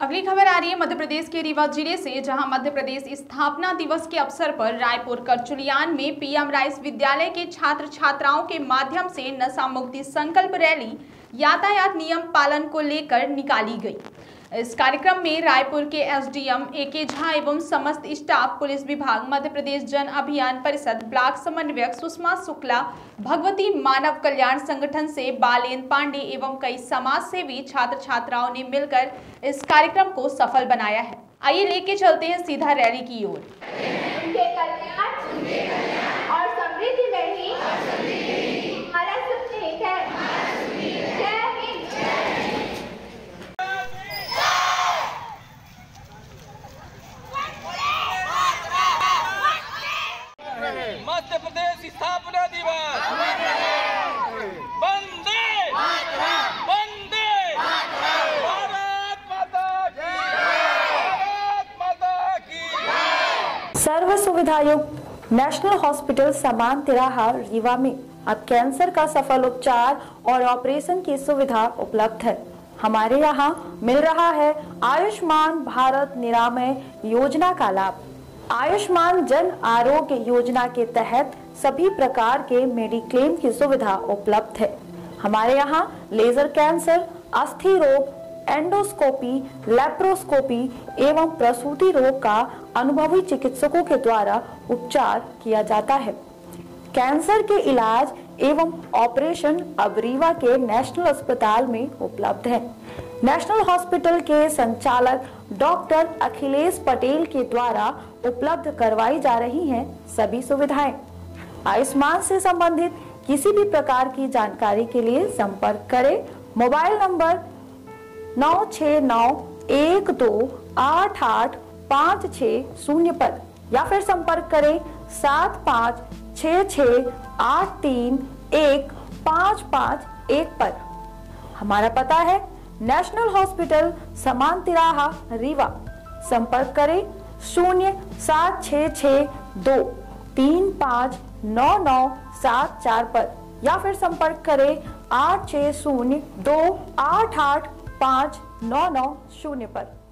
अगली खबर आ रही है मध्य प्रदेश के रीवा जिले से, जहां मध्य प्रदेश स्थापना दिवस के अवसर पर रायपुर करचुलियान में पीएम राइस विद्यालय के छात्र छात्राओं के माध्यम से नशा मुक्ति संकल्प रैली यातायात नियम पालन को लेकर निकाली गई। इस कार्यक्रम में रायपुर के एसडीएम AK झा एवं समस्त स्टाफ, पुलिस विभाग, मध्य प्रदेश जन अभियान परिषद ब्लॉक समन्वयक सुषमा शुक्ला, भगवती मानव कल्याण संगठन से बालेन पांडे एवं कई समाज सेवी छात्र छात्राओं ने मिलकर इस कार्यक्रम को सफल बनाया है। आइए लेके चलते हैं सीधा रैली की ओर। उनके कल्याण और समृद्धि में ही हमारा सुनिहित है। जय हिंद। मध्य प्रदेश स्थापना दिवस वंदे वंदे भारत माता की, भारत माता की। सर्व सुविधायुक्त नेशनल हॉस्पिटल समान तिराहा रीवा में अब कैंसर का सफल उपचार और ऑपरेशन की सुविधा उपलब्ध है। हमारे यहाँ मिल रहा है आयुष्मान भारत निरामय योजना का लाभ। आयुष्मान जन आरोग्य योजना के तहत सभी प्रकार के मेडिक्लेम की सुविधा उपलब्ध है। हमारे यहाँ लेजर कैंसर, अस्थि रोग, एंडोस्कोपी, लेप्रोस्कोपी एवं प्रसूति रोग का अनुभवी चिकित्सकों के द्वारा उपचार किया जाता है। कैंसर के इलाज एवं ऑपरेशन अब रीवा के नेशनल अस्पताल में उपलब्ध है। नेशनल हॉस्पिटल के संचालक डॉक्टर अखिलेश पटेल के द्वारा उपलब्ध करवाई जा रही हैं सभी सुविधाएं। आयुष्मान से संबंधित किसी भी प्रकार की जानकारी के लिए संपर्क करें मोबाइल नंबर 9691288560 पर या फिर संपर्क करें 7566831551 पर। हमारा पता है नेशनल हॉस्पिटल समान तिराहा रीवा। संपर्क करें 07662359974 पर या फिर संपर्क करें 8602885990 पर।